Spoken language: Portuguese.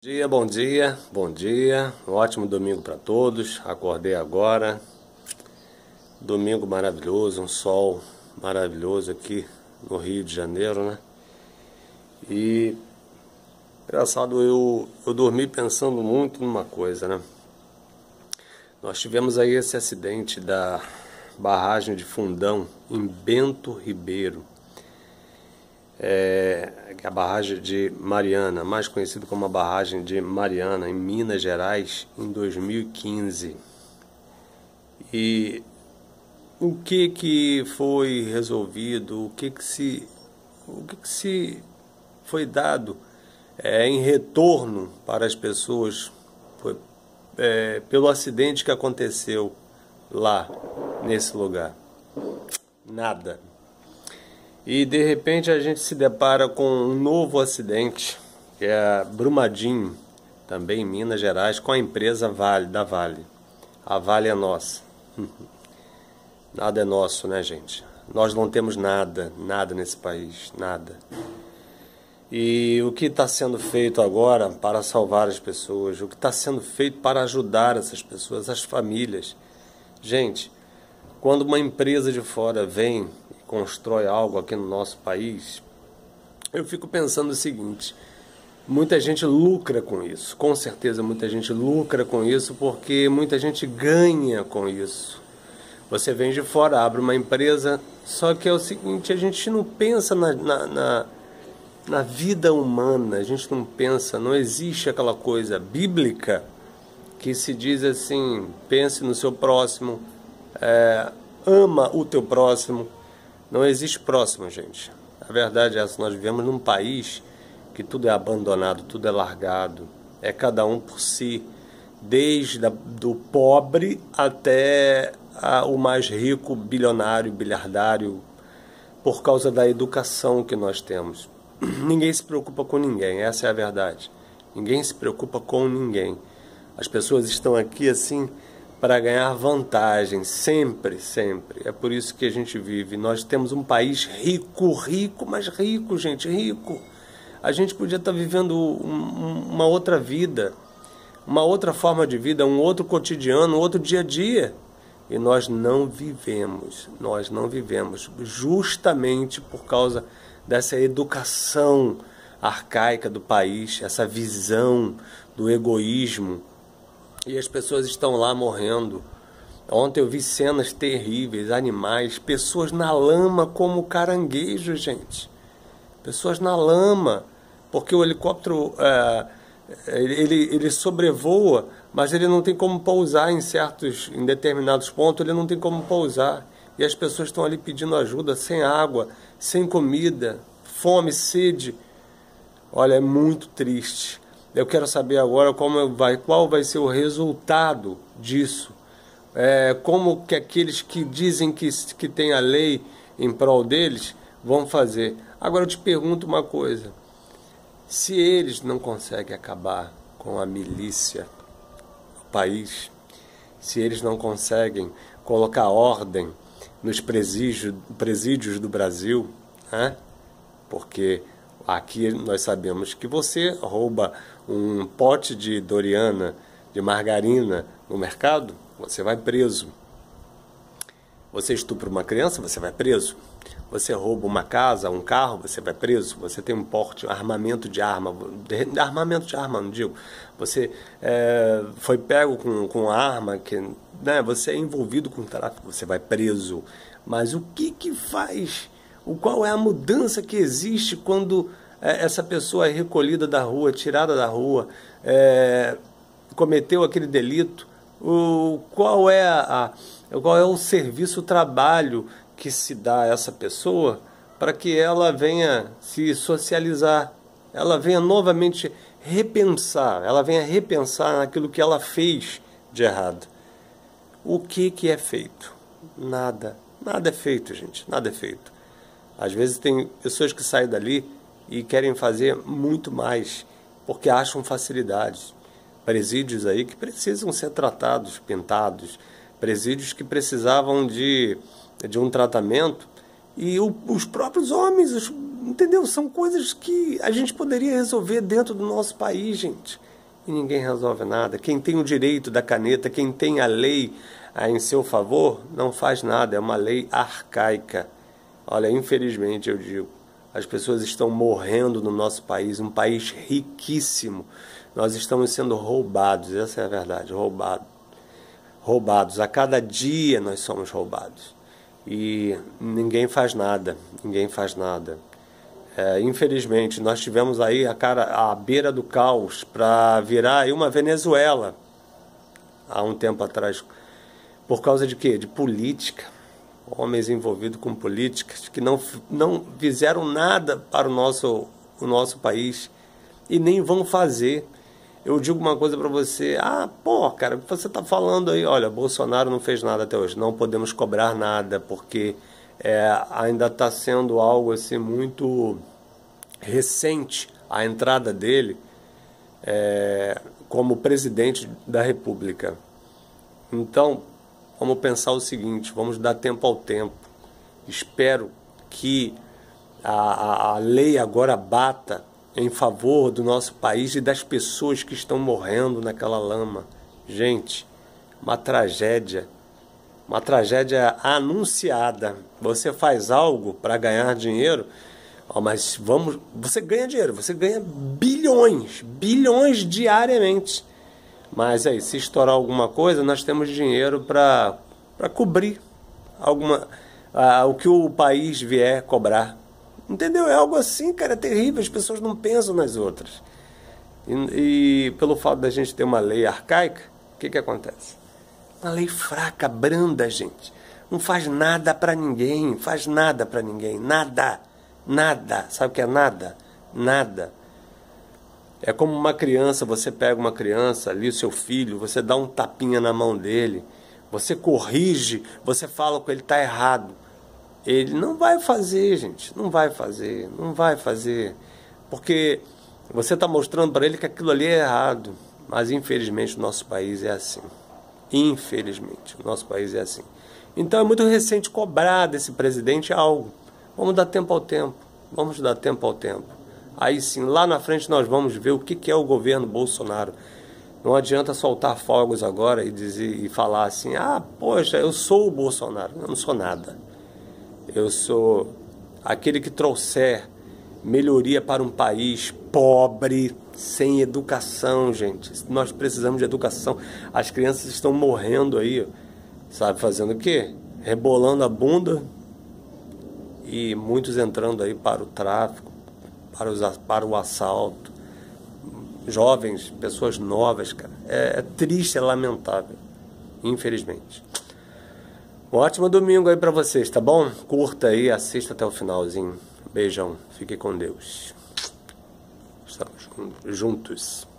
Bom dia, bom dia. Um ótimo domingo para todos. Acordei agora. Domingo maravilhoso, um sol maravilhoso aqui no Rio de Janeiro, né? E engraçado, eu dormi pensando muito numa coisa, né? Nós tivemos aí esse acidente da barragem de Fundão em Bento Ribeiro. A barragem de Mariana, mais conhecida como a barragem de Mariana, em Minas Gerais, em 2015. E o que foi resolvido, o que se foi dado em retorno para as pessoas pelo acidente que aconteceu lá nesse lugar? Nada. E de repente a gente se depara com um novo acidente, que é a Brumadinho, também em Minas Gerais, com a empresa da Vale. A Vale é nossa. Nada é nosso, né, gente? Nós não temos nada nesse país, nada. E o que está sendo feito agora para salvar as pessoas? O que está sendo feito para ajudar essas pessoas, as famílias? Gente, quando uma empresa de fora vem constrói algo aqui no nosso país, eu fico pensando o seguinte: muita gente lucra com isso, com certeza muita gente lucra com isso, porque muita gente ganha com isso. Você vem de fora, abre uma empresa, só que é o seguinte, a gente não pensa na vida humana, a gente não pensa, não existe aquela coisa bíblica que se diz assim: pense no seu próximo, ama o teu próximo. Não existe próximo, gente. A verdade é essa, nós vivemos num país que tudo é abandonado, tudo é largado. É cada um por si, desde do pobre até o mais rico, bilionário, bilhardário, por causa da educação que nós temos. Ninguém se preocupa com ninguém, essa é a verdade. Ninguém se preocupa com ninguém. As pessoas estão aqui assim para ganhar vantagem, sempre, sempre. É por isso que a gente vive. Nós temos um país rico, mas rico, gente, rico. A gente podia estar vivendo uma outra vida, uma outra forma de vida, um outro cotidiano, um outro dia a dia. E nós não vivemos, justamente por causa dessa educação arcaica do país, essa visão do egoísmo. E as pessoas estão lá morrendo. Ontem eu vi cenas terríveis, animais, pessoas na lama como caranguejo, gente. Pessoas na lama, porque o helicóptero ele sobrevoa, mas ele não tem como pousar em determinados pontos, ele não tem como pousar. E as pessoas estão ali pedindo ajuda, sem água, sem comida, fome, sede. Olha, é muito triste. Eu quero saber agora qual vai ser o resultado disso. Como que aqueles que dizem que tem a lei em prol deles vão fazer. Agora eu te pergunto uma coisa: se eles não conseguem acabar com a milícia no país, se eles não conseguem colocar ordem nos presídios do Brasil, porque aqui nós sabemos que você rouba um pote de Doriana, de margarina no mercado, você vai preso. Você estupra uma criança, você vai preso. Você rouba uma casa, um carro, você vai preso. Você tem um porte, armamento de arma, não digo. Você foi pego com arma, você é envolvido com tráfico, você vai preso. Mas o que faz? Qual é a mudança que existe quando essa pessoa é recolhida da rua, tirada da rua, cometeu aquele delito? Qual é o serviço, o trabalho que se dá a essa pessoa para que ela venha se socializar, ela venha novamente repensar, naquilo que ela fez de errado? O que é feito? Nada é feito, gente, nada é feito. Às vezes tem pessoas que saem dali e querem fazer muito mais, porque acham facilidades. Presídios aí que precisam ser tratados, pintados, presídios que precisavam de um tratamento, e os próprios homens, entendeu? São coisas que a gente poderia resolver dentro do nosso país, gente. e ninguém resolve nada. Quem tem o direito da caneta, quem tem a lei em seu favor, não faz nada. É uma lei arcaica. Olha, infelizmente eu digo, as pessoas estão morrendo no nosso país, um país riquíssimo. Nós estamos sendo roubados, essa é a verdade, roubados. A cada dia nós somos roubados. E ninguém faz nada, ninguém faz nada. Infelizmente, nós tivemos aí à beira do caos para virar aí uma Venezuela há um tempo atrás. Por causa de quê? De política. Homens envolvidos com políticas que não fizeram nada para o nosso país e nem vão fazer. Eu digo uma coisa para você, cara, você está falando aí, olha, Bolsonaro não fez nada até hoje, não podemos cobrar nada, porque ainda está sendo algo assim muito recente, a entrada dele como presidente da República. Então, vamos pensar o seguinte, vamos dar tempo ao tempo. Espero que a lei agora bata em favor do nosso país e das pessoas que estão morrendo naquela lama. Gente, uma tragédia anunciada. Você faz algo para ganhar dinheiro, mas você ganha dinheiro, você ganha bilhões diariamente. Mas aí, se estourar alguma coisa, nós temos dinheiro para cobrir o que o país vier cobrar. Entendeu? É algo assim, cara, é terrível. As pessoas não pensam nas outras. E pelo fato da gente ter uma lei arcaica, o que acontece? Uma lei fraca, branda, gente. Não faz nada para ninguém, nada. Sabe o que é nada? Nada. É como uma criança, você pega uma criança ali, o seu filho, você dá um tapinha na mão dele, você corrige, você fala que ele está errado. Ele não vai fazer, gente, não vai fazer, porque você está mostrando para ele que aquilo ali é errado. Mas infelizmente o nosso país é assim. Infelizmente o nosso país é assim. Então é muito recente cobrar desse presidente algo. Vamos dar tempo ao tempo, Aí sim, lá na frente nós vamos ver o que é o governo Bolsonaro. Não adianta soltar fogos agora e falar assim, poxa, eu sou o Bolsonaro. Eu não sou nada. Eu sou aquele que trouxer melhoria para um país pobre, sem educação, gente. Nós precisamos de educação. As crianças estão morrendo aí, sabe, fazendo o quê? Rebolando a bunda e muitos entrando aí para o tráfico, para o assalto. Jovens, pessoas novas, cara. É triste, é lamentável, infelizmente. Um ótimo domingo aí pra vocês, tá bom? Curta aí, assista até o finalzinho. Beijão, fique com Deus. Estamos juntos.